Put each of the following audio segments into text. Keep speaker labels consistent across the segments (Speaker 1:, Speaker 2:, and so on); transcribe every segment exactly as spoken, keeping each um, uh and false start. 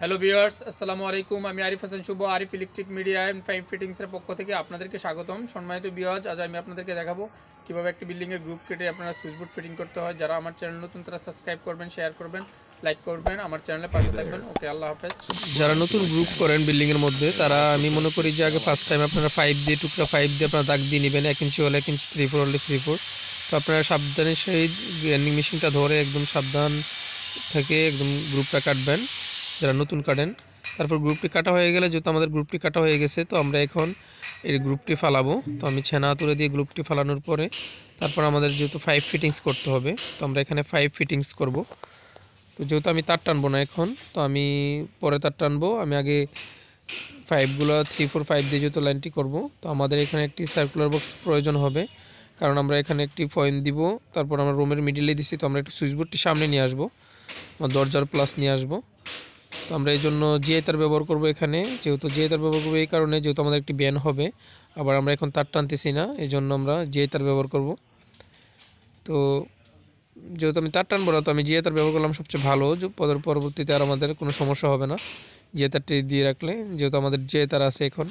Speaker 1: Hello viewers, আসসালামু আলাইকুম। আমি Arif Hasan Shuvo, Arif electric media and five ফিটিংসের পক্ষ থেকে আপনাদেরকে স্বাগতম। সম্মানিত ভিউয়ার্স, আজ আমি আপনাদেরকে দেখাবো কীভাবে একটি বিল্ডিংয়ের গ্রুপ কেটে আপনারা সুইচ বোর্ড ফিটিং করতে হয়। যারা আমার চ্যানেল নতুন তারা সাবস্ক্রাইব করবেন, শেয়ার করবেন, লাইক করবেন, আমার চ্যানেলে পাশে থাকবেন। ওকে, আল্লাহ হাফেজ।
Speaker 2: যারা নতুন গ্রুপ করেন বিল্ডিংয়ের মধ্যে, তারা আমি মনে করি যে আগে ফার্স্ট টাইম আপনারা ফাইভ দিয়ে টুকরা ফাইভ দিয়ে আপনারা দাগ দিয়ে নেবেন। এক ইঞ্চি হলে এক ইঞ্চি, থ্রি ফোর হলে থ্রি ফোর। তো আপনারা সাবধানে সেই গ্রাইন্ডিং মেশিনটা ধরে একদম সাবধান থেকে একদম গ্রুপটা কাটবেন যারা নতুন কাটেন। তারপর গ্রুপটি কাটা হয়ে গেলে, যেহেতু আমাদের গ্রুপটি কাটা হয়ে গেছে, তো আমরা এখন এই গ্রুপটি ফালাবো। তো আমি ছেনা তুলে দিয়ে গ্রুপটি ফালানোর পরে তারপর আমাদের যেহেতু ফাইভ ফিটিংস করতে হবে, তো আমরা এখানে ফাইভ ফিটিংস করব। তো যেহেতু আমি তার টানবো না এখন, তো আমি পরে তার টানবো। আমি আগে ফাইভগুলো থ্রি ফোর ফাইভ দিয়ে যেহেতু লাইনটি করব, তো আমাদের এখানে একটি সার্কুলার বক্স প্রয়োজন হবে, কারণ আমরা এখানে একটি পয়েন্ট দিব। তারপর আমরা রুমের মিডিলে দিছি, তো আমরা একটু সুইচ বোর্ডটি সামনে নিয়ে আসবো, আমার দরজার প্লাস নিয়ে আসবো। তো আমরা এই জন্য জিআই তার ব্যবহার করব এখানে। যেহেতু জিআই তার ব্যবহার করবো এই কারণে, যেহেতু আমাদের একটি ব্যান হবে, আবার আমরা এখন তার টানতেছি না, এই জন্য আমরা জিআই তার ব্যবহার করব। তো যেহেতু আমি তার টানবো না, তো আমি জিআই তার ব্যবহার করলাম সবচেয়ে ভালো, যে পরবর্তীতে আর আমাদের কোনো সমস্যা হবে না জিআই তারটি দিয়ে রাখলে, যেহেতু আমাদের জিআই তার আছে এখন।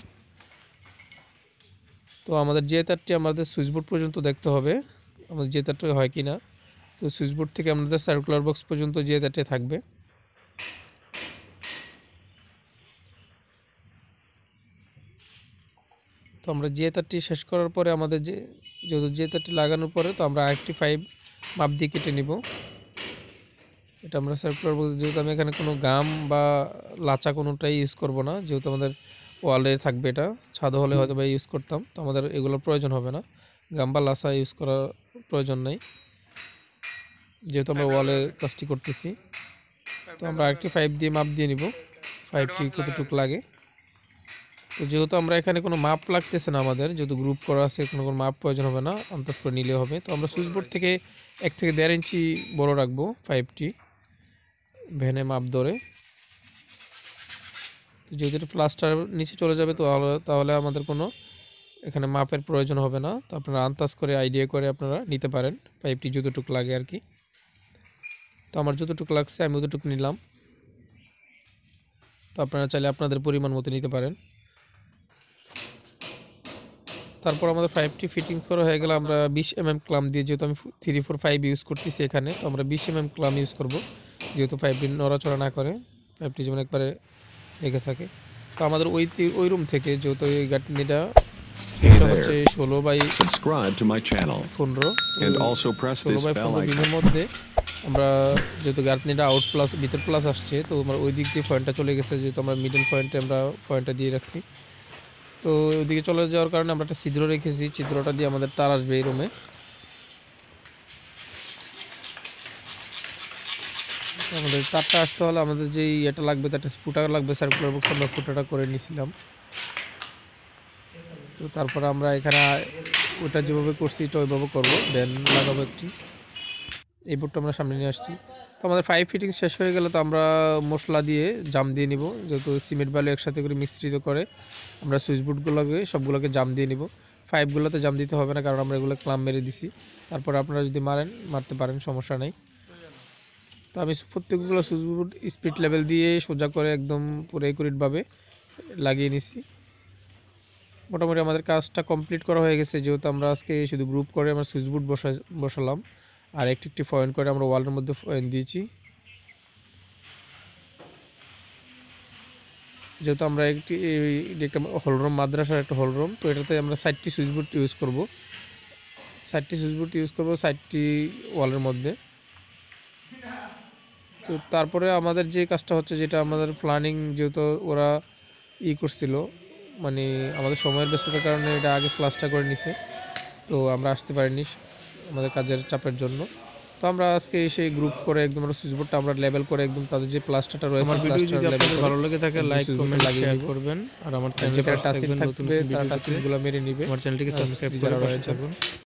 Speaker 2: তো আমাদের জিআই তারটি আমাদের সুইচ বোর্ড পর্যন্ত দেখতে হবে আমাদের জিআই তারটি হয় কি না। তো সুইচ বোর্ড থেকে আমাদের সার্কুলার বক্স পর্যন্ত জিআই তারটি থাকবে। তো আমরা জিআই তারটি শেষ করার পরে আমাদের যে যেহেতু জিআই তারটি লাগানোর পরে, তো আমরা আরেকটি ফাইভ মাপ দিয়ে কেটে নিব। এটা আমরা সার্কুলার বক্স, যেহেতু আমি এখানে কোনো গাম বা লাচা কোনোটাই ইউজ করব না, যেহেতু আমাদের ওয়ালে থাকবে, এটা ছাদ হলে হয়তো বা ইউজ করতাম, তো আমাদের এগুলোর প্রয়োজন হবে না, গাম বা লাচা ইউজ করার প্রয়োজন নাই, যেহেতু আমরা ওয়ালে কাজটি করতেছি। তো আমরা আরেকটি ফাইভ দিয়ে মাপ দিয়ে নিব, ফাইভটি কতটুকু লাগে। তো যেহেতু আমরা এখানে কোনো মাপ লাগতেছে না, আমাদের যেহেতু গ্রুপ করা আছে, কোনো কোনো মাপ প্রয়োজন হবে না, আন্দাজ করে নিলে হবে। তো আমরা সুইচ বোর্ড থেকে এক থেকে দেড় ইঞ্চি বড় রাখবো ফাইভটি ভ্যানে মাপ ধরে। তো যেহেতু এটা প্লাস্টার নিচে চলে যাবে, তো তাহলে আমাদের কোনো এখানে মাপের প্রয়োজন হবে না। তো আপনারা আন্দাজ করে আইডিয়া করে আপনারা নিতে পারেন পাইপটি যতটুকু লাগে আর কি। তো আমার যতটুকু লাগছে আমি অতটুকু নিলাম। তো আপনারা চাইলে আপনাদের পরিমাণ মতো নিতে পারেন। তারপর আমাদের ফাইভটি ফিটিংস করা হয়ে গেলে, আমরা বিশ এম এম ক্লাম দিয়ে, যেহেতু আমি থ্রি ফোর ফাইভ ইউজ করতেছি এখানে, তো আমরা বিশ এম এম ক্লাম ইউজ করব, যেহেতু ফাইভটি নড়াচড়া না করে, ফাইভটি যেমন একবারে লেগে থাকে। তো আমাদের ওই ওই রুম থেকে, যেহেতু ওই গাঁটনিটা হচ্ছে ষোলো বাই পনেরো ষোলো বাই পনেরো বিমের মধ্যে, আমরা যেহেতু গাঁটনিটা আউট প্লাস ভিতর প্লাস আসছে, তো আমার ওই দিক দিয়ে পয়েন্টটা চলে গেছে, যেহেতু আমরা মিডল পয়েন্টে আমরা পয়েন্টটা দিয়ে রাখছি। তো ওইদিকে চলে যাওয়ার কারণে আমরা একটা ছিদ্র রেখেছি, ছিদ্রটা দিয়ে আমাদের তার আসবে এই রুমে। আমাদের তারটা আসতে হলে আমাদের যে এটা লাগবে, তারটা ফুটা লাগবে, সার্কুলার বক্স আমরা ফুটাটা করে নিয়েছিলাম। তো তারপর আমরা এখানে ওটা যেভাবে করছি এটা ওইভাবে করবো, দেন লাগাবো একটি। এই বোর্ডটা আমরা সামনে নিয়ে আসছি। তো আমাদের ফাইভ ফিটিংস শেষ হয়ে গেলে, তো আমরা মশলা দিয়ে জাম দিয়ে নিব, যেহেতু সিমেন্ট বালু একসাথে করে মিশ্রিত করে আমরা সুইচ বোর্ডগুলোকে সবগুলোকে জাম দিয়ে নিব। ফাইভগুলোতে জাম দিতে হবে না, কারণ আমরা এগুলো ক্লাম মেরে দিছি। তারপর আপনারা যদি মারেন মারতে পারেন, সমস্যা নেই। তো আমি প্রত্যেকগুলো সুইচ বোর্ড স্পিড লেভেল দিয়ে সোজা করে একদম পুরো একুরেটভাবে লাগিয়ে নিছি। মোটামুটি আমাদের কাজটা কমপ্লিট করা হয়ে গেছে, যেহেতু আমরা আজকে শুধু গ্রুপ করে আমরা সুইচ বোর্ড বসা বসালাম আর একটি একটি পয়েন্ট করে আমরা ওয়ালের মধ্যে পয়েন্ট দিয়েছি। যেহেতু আমরা একটি একটা হলরুম, মাদ্রাসার একটা হলরুম, তো এটাতে আমরা সাইডটি সুইচ বোর্ড ইউজ করব, সাইডটি সুইচ বোর্ড ইউজ করবো সাইডটি ওয়ালের মধ্যে। তো তারপরে আমাদের যে কাজটা হচ্ছে, যেটা আমাদের প্ল্যানিং, যেহেতু ওরা ই করছিল, মানে আমাদের সময়ের ব্যস্ততার কারণে এটা আগে ক্লাসটা করে নিছে, তো আমরা আসতে পারিনি আমাদের কাজের চাপের জন্য। তো আমরা আজকে এসে গ্রুপ করে একদম আমরা সুইচ বোর্ডটা আমরা লেভেল করে একদম তাদের যে প্লাস্টারটা রয়েছে,
Speaker 1: আমার ভিডিও যদি আপনাদের ভালো লাগে থাকে লাইক কমেন্ট শেয়ার করবেন, আর আমার চ্যানেলে
Speaker 2: টাচিং থাকবে তারা টাচিংগুলো মেরে নেবে,
Speaker 1: আমার চ্যানেলটিকে সাবস্ক্রাইব করে পাশে থাকুন।